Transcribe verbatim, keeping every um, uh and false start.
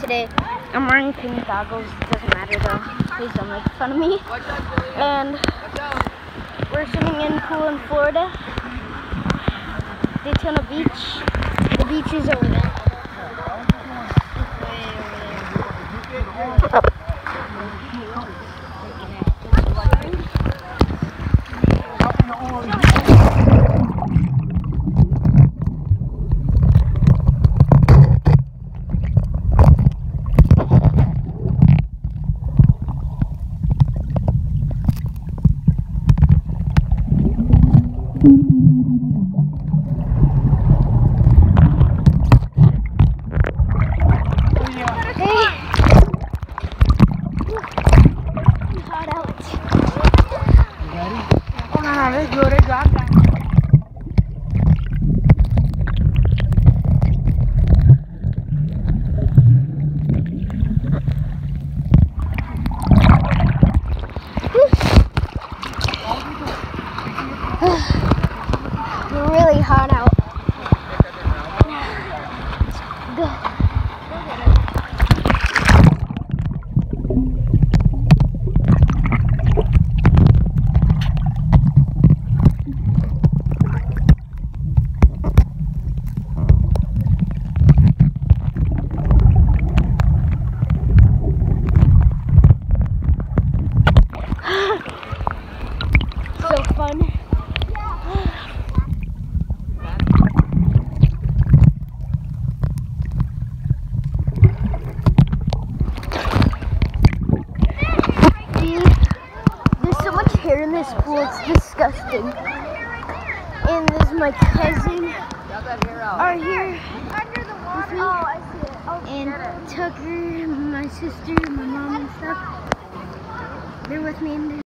today. I'm wearing pink goggles. It doesn't matter though. Please don't make fun of me. And we're swimming in pool in Florida, Daytona Beach. The beach is over there. Really hot out. So fun. Here in this pool, it's disgusting. And there's my cousin are here under the water. Oh, I see it. Oh, and Tucker, my sister, my mom and stuff. They're with me in there.